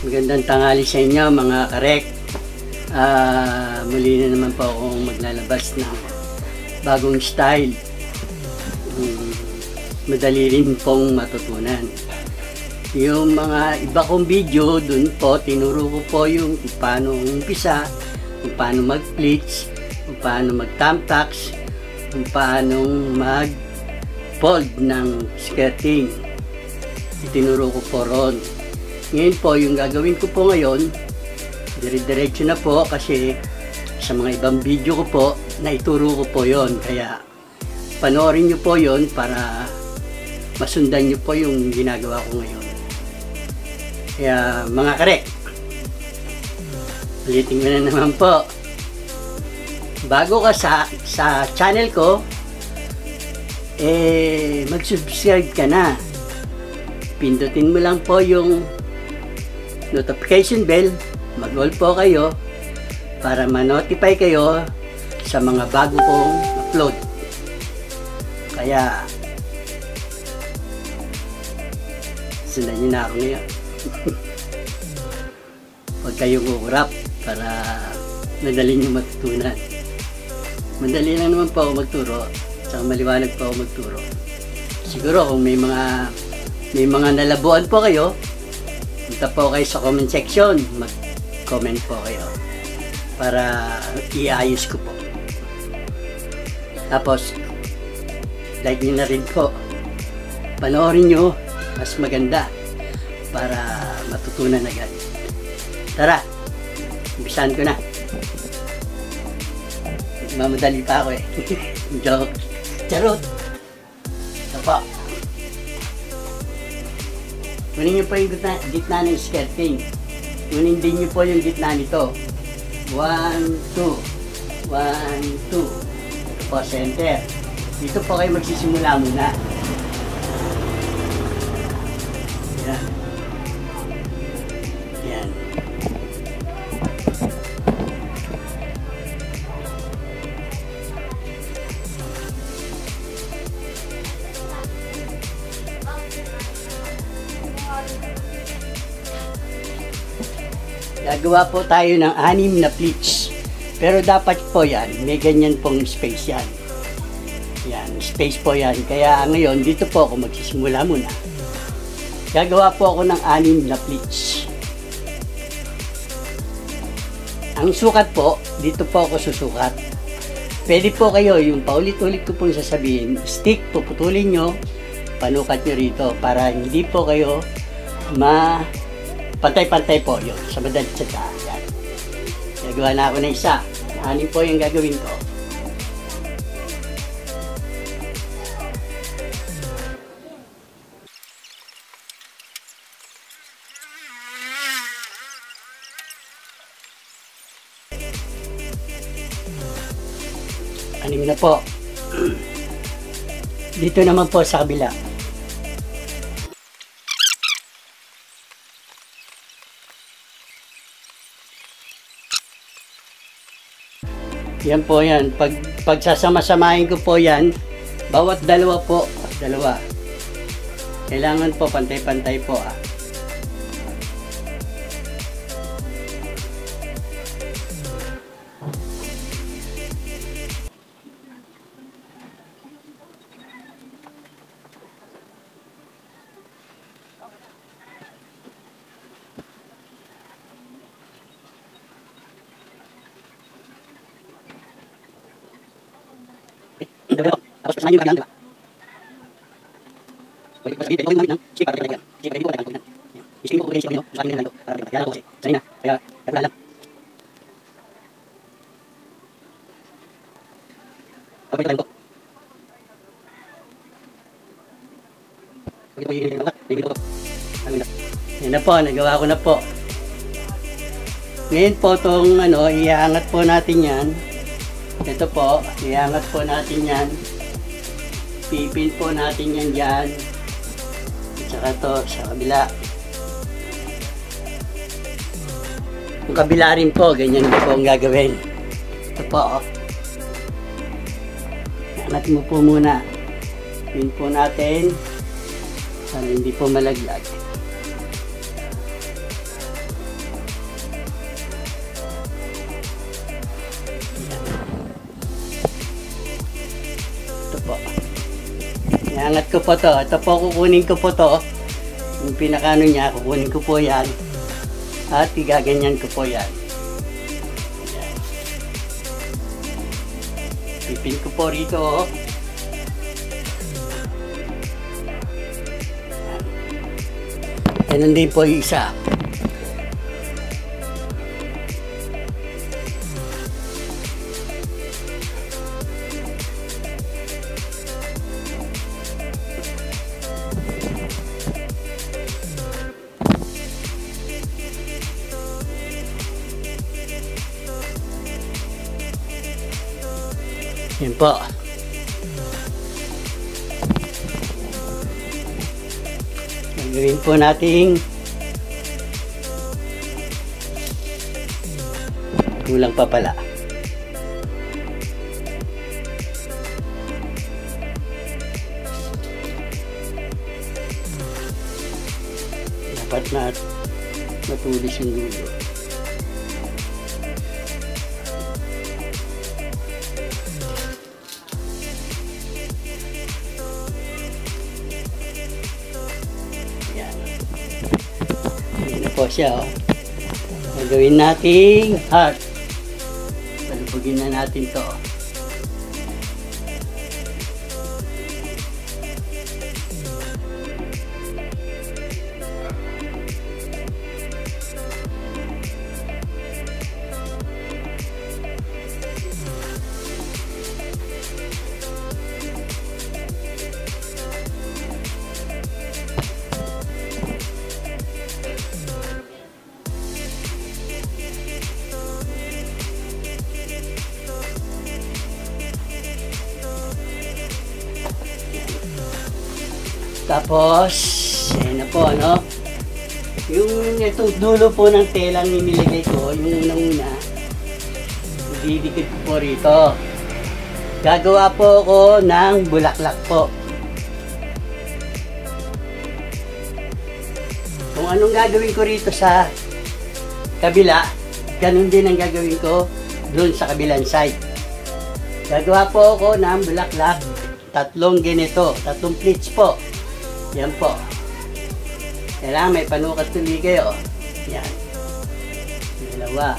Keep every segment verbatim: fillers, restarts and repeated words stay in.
Magandang tanghali sa inyo mga karek. Uh, muli na naman po akong maglalabas ng bagong style. Um, madali rin pong matutunan. Yung mga iba kong video, dun po tinuro ko po yung kung paano umpisa, kung paano mag-pleats, kung paano mag-tamtax, kung paano mag-fold ng skirting. Itinuro ko po ron. Ngayon po, yung gagawin ko po ngayon, dire-diretso na po kasi sa mga ibang video ko po, naituro ko po yon. Kaya panoorin nyo po yon para masundan nyo po yung ginagawa ko ngayon. Kaya mga karek, ulitin ko na naman po. Bago ka sa, sa channel ko, eh, mag-subscribe ka na. Pindutin mo lang po yung notification bell, mag-all po kayo para ma-notify kayo sa mga bago kong upload. Kaya sundan nyo na ako ngayon. Huwag kayong kukurap para madali nyo matutunan. Madali lang naman po ako magturo, saka maliwanag po ako magturo. Siguro kung may mga may mga nalabuan po kayo, punta po kayo sa comment section, mag-comment po kayo para iayos ko po. Tapos like nyo na rin po, panoorin nyo, mas maganda para matutunan agad. Tara, umpisahan ko na. Mamadali pa ako eh. Joke. Charot. Ito po. Kunin nyo po yung gitna, gitna ng skirting. Kunin din nyo po yung gitna nito. one, two. one, two. Ito po, center. Dito po kayo magsisimula muna. Yan. Yan. Gagawa po tayo ng anim na pleats. Pero dapat po yan, may ganyan pong space yan. Yan, space po yan. Kaya ngayon, dito po ako magsisimula muna. Gagawa po ako ng anim na pleats. Ang sukat po, dito po ako susukat. Pwede po kayo, yung paulit-ulit ko pong sasabihin, stick, puputulin nyo, panukat nyo rito para hindi po kayo ma... pantay-pantay po yun, sa madalit sa taas. Yan. Gagawa na ako na isa. Anim po yung gagawin ko. Anim na po. Dito naman po sa kabila. Yan po yan. Pag, pag sasama-samahin ko po yan, bawat dalawa po, dalawa. Kailangan po pantay-pantay po ah. Tapos pasahin yung kabilang, diba? Pwede ko sabihin, pwede ko yung ng stick para kailangan. Stick, pwede ko kailangan. Isipin ko kung stick ko, sabihin nila para kailangan ko kasi. Sanay na, kaya kaya lang. Pwede ko ko. Pwede ko yung mga, pwede ko. Yan na po, nagawa ko na po. Ngayon po itong ano, iangat po natin yan. Ito po, iangat po natin yan. Pipin po natin yan dyan. At saka ito sa kabila. Yung kabila rin po, ganyan po ang gagawin. Ito po. Iangat mo po muna. Pin po natin para hindi po malaglag. Inangat ko po to. Ito po, kukunin ko po to. Yung pinakano niya, kukunin ko po yan. At igaganyan ko po yan. Yan. Pipin ko po rito. Ganun din po yung isa. Yan po. Gagawin po nating kulang pa pala. Dapat na matulis yung dulo. Po siya, oh. Gagawin nating heart. Palubugin na natin to. Tapos, yan na po, ano? Yung itong dulo po ng telang nilagay ko, yung unang-una, didikit ko po rito. Gagawa po ako ng bulaklak po. Kung anong gagawin ko rito sa kabila, ganun din ang gagawin ko doon sa kabilang side. Gagawa po ako ng bulaklak, tatlong ganito, tatlong pleats po. Yan po. Kailangan may panukat tuloy kayo. Yan. Dalawa.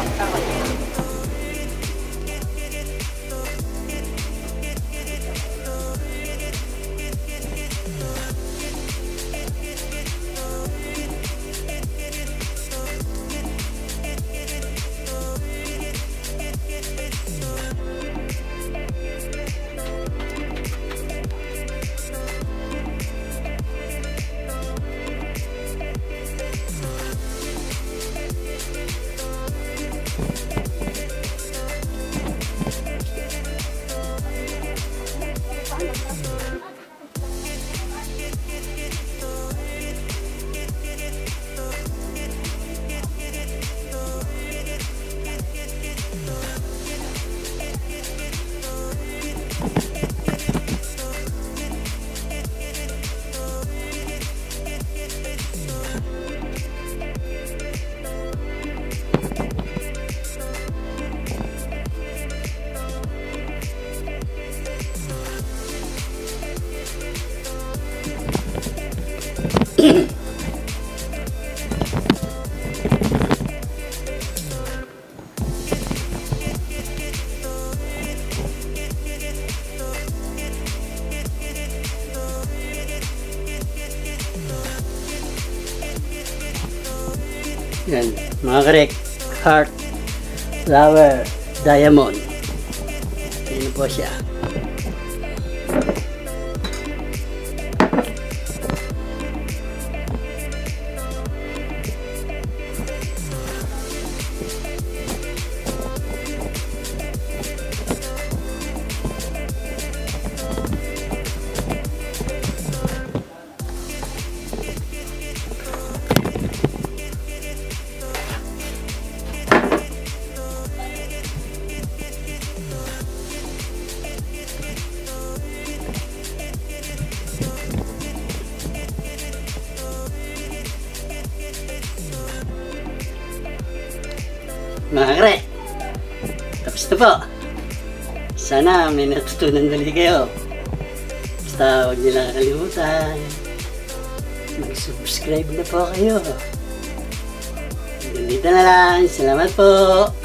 Yan, mga karek, heart, flower, diamond. Yan po siya. Mga karek, tapos na po. Sana may natutunan ulit kayo. Basta huwag nila kakalimutan, mag-subscribe na po kayo. Ganito na lang. Salamat po.